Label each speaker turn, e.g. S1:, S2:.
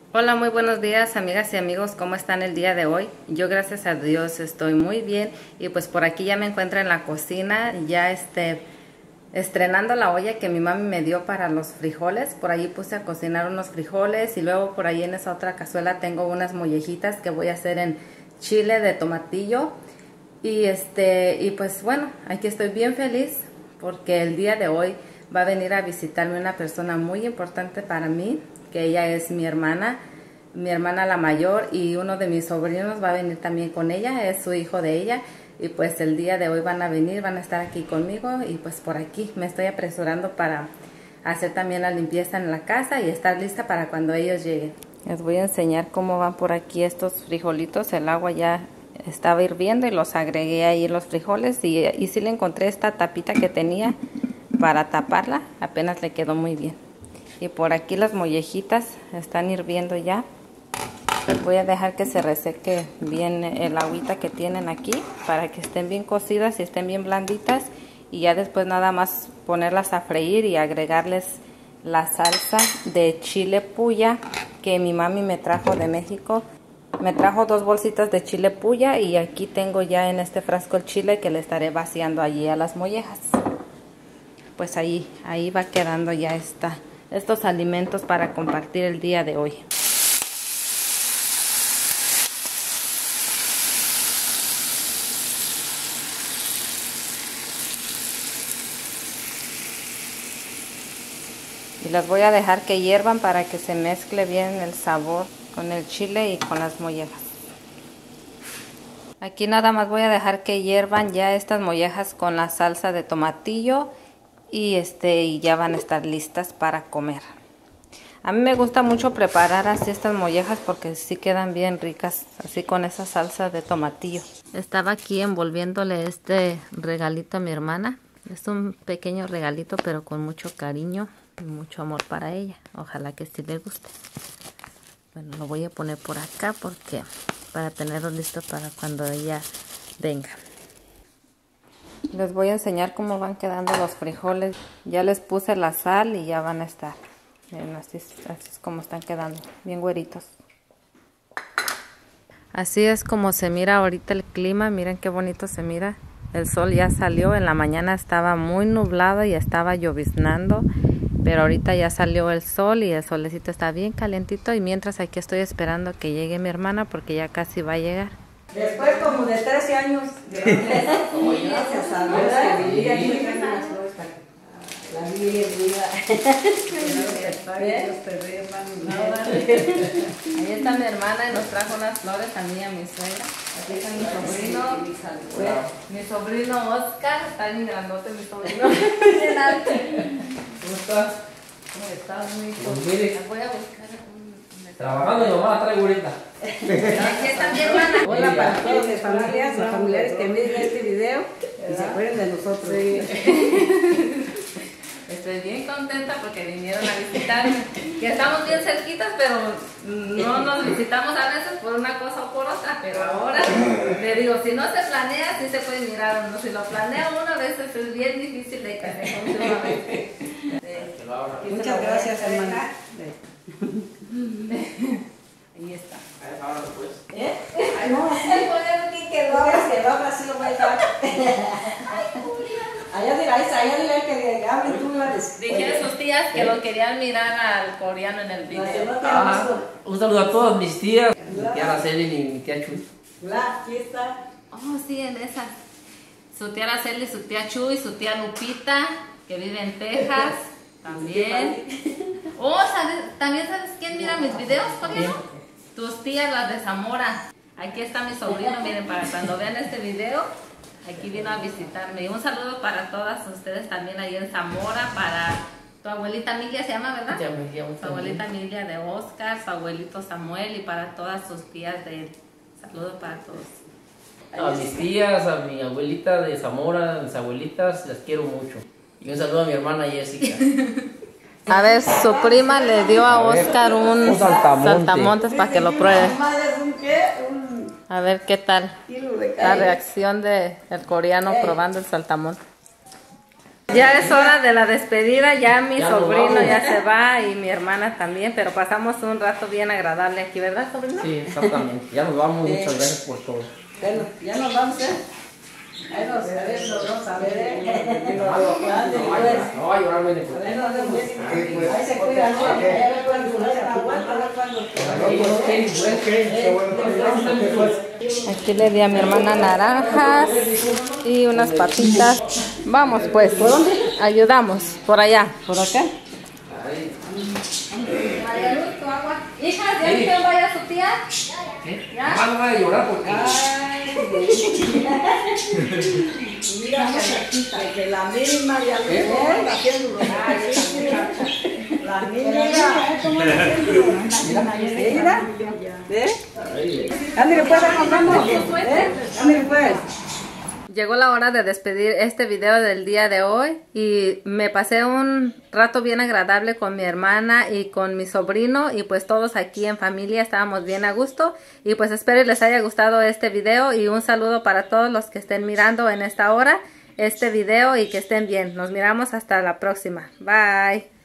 S1: Hola, muy buenos días amigas y amigos, ¿cómo están el día de hoy? Yo gracias a Dios estoy muy bien y pues por aquí ya me encuentro en la cocina, ya estrenando la olla que mi mami me dio para los frijoles. Por ahí puse a cocinar unos frijoles y luego por ahí en esa otra cazuela tengo unas mollejitas que voy a hacer en chile de tomatillo y pues bueno, aquí estoy bien feliz porque el día de hoy va a venir a visitarme una persona muy importante para mí, que ella es mi hermana la mayor, y uno de mis sobrinos va a venir también con ella, es su hijo de ella, y pues el día de hoy van a venir, van a estar aquí conmigo y pues por aquí me estoy apresurando para hacer también la limpieza en la casa y estar lista para cuando ellos lleguen. Les voy a enseñar cómo van por aquí estos frijolitos. El agua ya estaba hirviendo y los agregué ahí los frijoles y sí le encontré esta tapita que tenía para taparla, apenas le quedó muy bien. Y por aquí las mollejitas están hirviendo ya. Voy a dejar que se reseque bien el agüita que tienen aquí para que estén bien cocidas y estén bien blanditas, y ya después nada más ponerlas a freír y agregarles la salsa de chile puya que mi mami me trajo de México. Me trajo 2 bolsitas de chile puya y aquí tengo ya en este frasco el chile que le estaré vaciando allí a las mollejas. Pues ahí va quedando ya estos alimentos para compartir el día de hoy. Y las voy a dejar que hiervan para que se mezcle bien el sabor con el chile y con las mollejas. Aquí nada más voy a dejar que hiervan ya estas mollejas con la salsa de tomatillo y ya van a estar listas para comer. A mí me gusta mucho preparar así estas mollejas porque sí quedan bien ricas, así con esa salsa de tomatillo. Estaba aquí envolviéndole este regalito a mi hermana. Es un pequeño regalito, pero con mucho cariño y mucho amor para ella. Ojalá que sí le guste. Bueno, lo voy a poner por acá porque para tenerlo listo para cuando ella venga. Les voy a enseñar cómo van quedando los frijoles. Ya les puse la sal y ya van a estar. Miren, así es como están quedando, bien güeritos. Así es como se mira ahorita el clima. Miren qué bonito se mira. El sol ya salió. En la mañana estaba muy nublado y estaba lloviznando, pero ahorita ya salió el sol y el solecito está bien calentito. Y mientras aquí estoy esperando que llegue mi hermana porque ya casi va a llegar.
S2: Después como de 13 años de como yo, gracias a Dios que vivía aquí me traje unas flores para que la vida es vida.
S1: Ahí está mi hermana y nos trajo unas flores a mí y a mi suegra. Aquí está mi sobrino. Mi sobrino Oscar, está bien grandote mi sobrino. Bien alto.
S3: ¿Cómo estás?
S1: ¿Cómo estás? Muy
S3: Pues mire,
S1: bien. Voy a buscar
S3: trabajando y nomás traigo ahorita.
S1: Aquí está mi hermana.
S2: Hola para todas mis familias, los familiares que miren este video y se acuerden de nosotros.
S1: Estoy bien contenta porque vinieron a visitarme. Que estamos bien cerquitas, pero no nos visitamos a veces por una cosa o por otra. Pero ahora le digo, si no se planea, sí se puede mirar o no. Si lo planea uno, a veces es bien difícil de que se consiga una vez.
S2: Muchas gracias, hermana.
S1: Ahí está.
S3: Ahora pues.
S2: Ay, no, así que lo abra, así lo voy a dejar. Allá dirá que hable tú me vas a decir.
S1: Dije a sus tías que lo querían mirar al coreano en el video.
S3: Un saludo a todas mis tías, mi tía Araceli y mi tía Chuy.
S2: Aquí está.
S1: Oh, sí, en esa. Su tía Araceli, su tía Chuy, su tía Lupita, que vive en Texas, también. Oh, ¿también sabes quién mira mis videos, coreano? Tus tías, las de Zamora. Aquí está mi sobrino, miren, para cuando vean este video. Aquí vino a visitarme. Y un saludo para todas ustedes también ahí en Zamora, para tu abuelita Emilia se llama, ¿verdad? Su abuelita Emilia de Oscar, su abuelito Samuel y para todas sus tías de él. Saludos para todos.
S3: A mis tías, a mi abuelita de Zamora, a mis abuelitas, las quiero mucho. Y un saludo a mi hermana Jessica.
S1: A ver, su prima le dio a Oscar un saltamontes para que lo pruebe. A ver qué tal la reacción del coreano probando el saltamontes. Ya es hora de la despedida, ya mi
S3: Ya nos
S1: sobrino
S3: vamos.
S1: ya se va y mi hermana también, pero pasamos un rato bien agradable aquí, ¿verdad, sobrino?
S3: Sí, exactamente. Ya nos vamos. Muchas gracias por todo.
S2: Bueno, ya nos vamos, ¿eh? Ahí nos vamos a ver, ¿eh?
S3: No va a llorar, muy de
S2: Ahí nos vemos. Ahí se cuida, ¿no? A ver cuándo aguanta, a ver cuándo.
S1: Aquí le di a mi hermana naranjas y unas papitas. Vamos pues, ¿por dónde? Ayudamos, por allá.
S2: ¿Por acá?
S1: Hija, ¿ya que vaya su tía?
S3: ¿Ya? No va a llorar porque...
S2: Mira, que la misma ya lo está haciendo los la misma. Mira. ¿Eh? Ándale, pues, ándale, pues.
S1: Llegó la hora de despedir este video del día de hoy y me pasé un rato bien agradable con mi hermana y con mi sobrino y pues todos aquí en familia estábamos bien a gusto y pues espero les haya gustado este video y un saludo para todos los que estén mirando en esta hora este video y que estén bien. Nos miramos hasta la próxima. Bye.